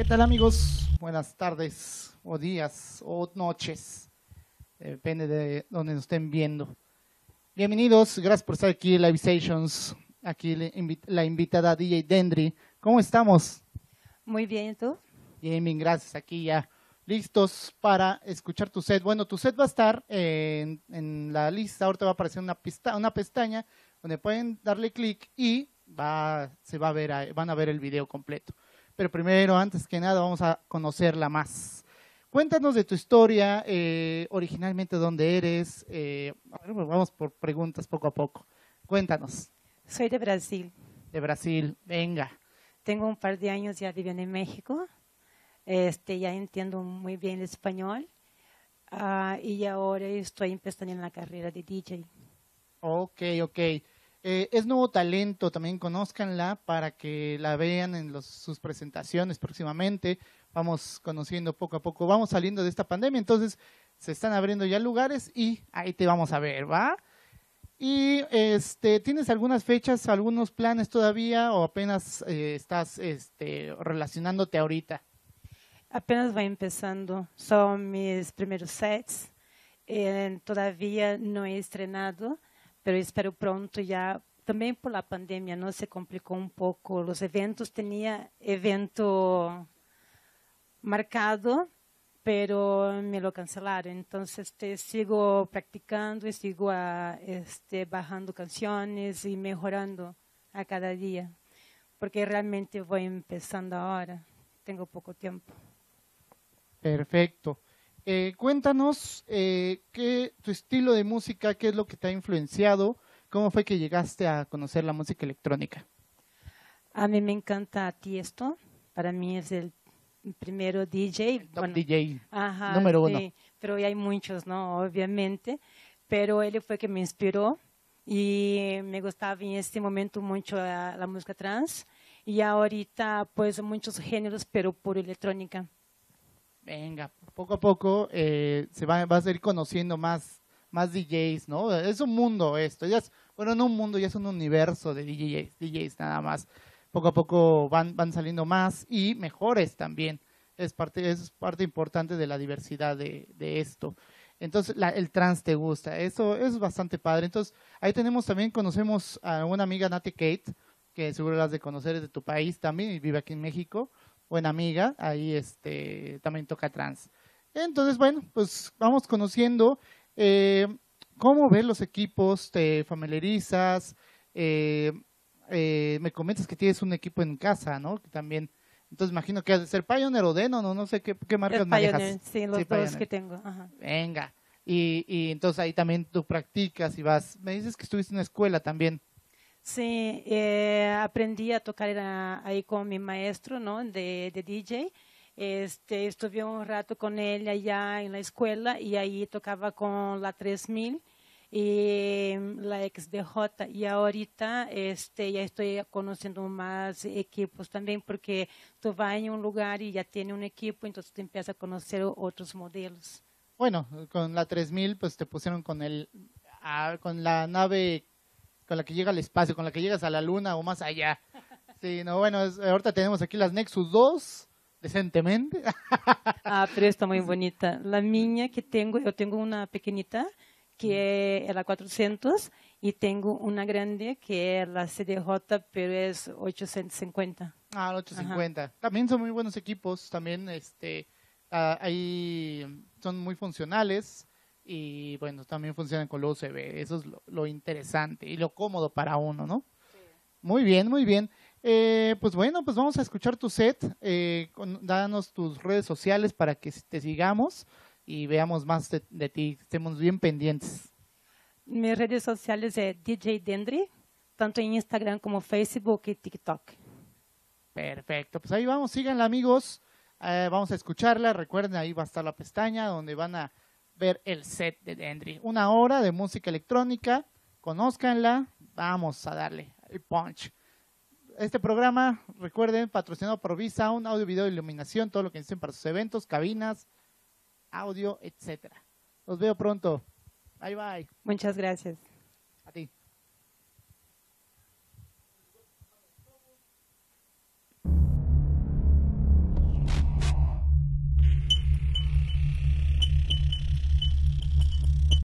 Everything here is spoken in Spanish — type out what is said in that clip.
¿Qué tal amigos? Buenas tardes o días o noches, depende de donde nos estén viendo. Bienvenidos, gracias por estar aquí en Live Stations, aquí la invitada DJ Dendry. ¿Cómo estamos? Muy bien, ¿tú? Bien, bien, gracias, aquí ya listos para escuchar tu set. Bueno, tu set va a estar en la lista, ahorita va a aparecer una pestaña donde pueden darle clic y se va a ver, van a ver el video completo. Pero primero, antes que nada, vamos a conocerla más. Cuéntanos de tu historia, originalmente dónde eres. Vamos por preguntas poco a poco. Cuéntanos, Soy de Brasil. de Brasil, venga. Tengo un par de años ya viviendo en México. Ya entiendo muy bien el español. Y ahora estoy empezando en la carrera de DJ. Ok, ok. Es nuevo talento, también conózcanla para que la vean en sus presentaciones próximamente. Vamos conociendo poco a poco, vamos saliendo de esta pandemia, entonces se están abriendo ya lugares y ahí te vamos a ver, ¿va? Y ¿tienes algunas fechas, algunos planes todavía o apenas estás relacionándote ahorita? Apenas vai empezando. Son mis primeros sets. Todavía no he estrenado, pero espero pronto ya. También por la pandemia, ¿no? Se complicó un poco. Los eventos, tenía evento marcado, pero me lo cancelaron. Entonces sigo practicando y sigo bajando canciones y mejorando a cada día, porque realmente voy empezando ahora. Tengo poco tiempo. Perfecto. Cuéntanos tu estilo de música, qué es lo que te ha influenciado, cómo fue que llegaste a conocer la música electrónica. A mí me encanta Tiesto. Para mí es el primero DJ. Top Bueno, DJ, ajá, número uno. sí, pero hay muchos, ¿no? Obviamente. Pero él fue que me inspiró y me gustaba en este momento mucho la música trans. Y ahorita, pues, muchos géneros, pero por electrónica. Venga, poco a poco vas a ir conociendo más DJs, ¿no? Es un mundo esto, bueno, no un mundo, ya es un universo de DJs nada más. Poco a poco van saliendo más y mejores también. Es parte importante de la diversidad de esto. Entonces, el trans te gusta, eso es bastante padre. Entonces, ahí conocemos a una amiga, Nati Kate, que seguro la has de conocer, es de tu país también y vive aquí en México. Buena amiga, ahí también toca trans. Entonces, bueno, pues vamos conociendo cómo ves los equipos, te familiarizas, eh, me comentas que tienes un equipo en casa, ¿no? Que también, entonces imagino que has de ser Pioneer o Denon, no sé qué Es marcas Pioneer, manejas. sí, Sí, los dos que Pioneer. tengo. Ajá. Venga. Y entonces ahí también tú practicas y me dices que estuviste en una escuela también. Sí, aprendí a tocar ahí con mi maestro, ¿no? De DJ. Estuve un rato con él allá en la escuela y ahí tocaba con la 3000 y la XDJ. Y ahorita ya estoy conociendo más equipos también, porque tú vas en un lugar y ya tiene un equipo, entonces tú empiezas a conocer otros modelos. Bueno, con la 3000 pues te pusieron con la nave con la que llega al espacio, con la que llegas a la luna o más allá. Sí, no, bueno, ahorita tenemos aquí las Nexus 2, decentemente. Ah, pero está muy bonita. La mía que tengo, yo tengo una pequeñita que es la 400 y tengo una grande que es la CDJ, pero es 850. Ah, el Ajá. 850. También son muy buenos equipos, también ahí son muy funcionales y bueno, también funcionan con la USB. Eso es lo interesante y lo cómodo para uno, ¿no? Muy bien, muy bien. Pues bueno, pues vamos a escuchar tu set. Danos tus redes sociales para que te sigamos y veamos más de ti. Estemos bien pendientes. Mis redes sociales es DJ Dendry, tanto en Instagram como Facebook y TikTok. Perfecto. Pues ahí vamos, síganla amigos. Vamos a escucharla. Recuerden, ahí va a estar la pestaña donde van a ver el set de Dendry. 1 hora de música electrónica. Conózcanla. Vamos a darle el punch. Este programa, recuerden, patrocinado por V-Sound, audio, video, iluminación, todo lo que necesiten para sus eventos, cabinas, audio, etcétera. Los veo pronto. Bye bye. Muchas gracias. A ti.